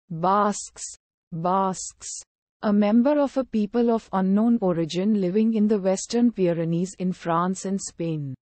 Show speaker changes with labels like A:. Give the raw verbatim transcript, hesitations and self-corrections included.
A: Basques. Basques. A member of a people of unknown origin living in the Western Pyrenees in France and Spain.